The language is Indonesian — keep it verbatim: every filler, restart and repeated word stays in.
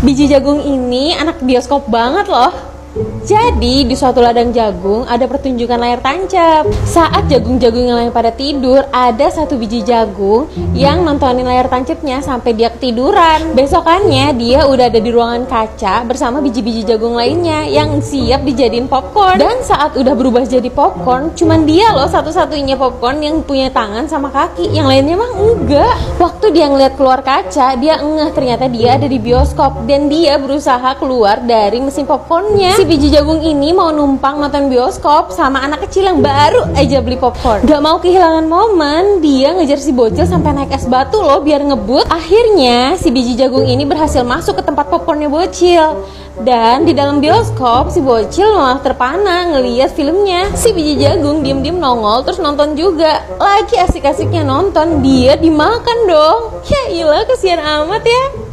Biji jagung ini anak bioskop banget loh. Jadi di suatu ladang jagung ada pertunjukan layar tancap. Saat jagung-jagung yang lain pada tidur, ada satu biji jagung yang nontonin layar tancapnya sampai dia ketiduran. Besokannya dia udah ada di ruangan kaca bersama biji-biji jagung lainnya yang siap dijadiin popcorn. Dan saat udah berubah jadi popcorn, cuman dia loh satu-satunya popcorn yang punya tangan sama kaki, yang lainnya mah enggak. Waktu dia ngeliat keluar kaca, dia ngeh ternyata dia ada di bioskop dan dia berusaha keluar dari mesin popcornnya. Si biji jagung ini mau numpang nonton bioskop sama anak kecil yang baru aja beli popcorn. Gak mau kehilangan momen, dia ngejar si bocil sampai naik es batu loh biar ngebut. Akhirnya si biji jagung ini berhasil masuk ke tempat popcornnya bocil. Dan di dalam bioskop si bocil malah terpana ngeliat filmnya. Si biji jagung diem-diem nongol terus nonton juga. Lagi asik-asiknya nonton, dia dimakan dong. Ya ilah, kasihan amat ya.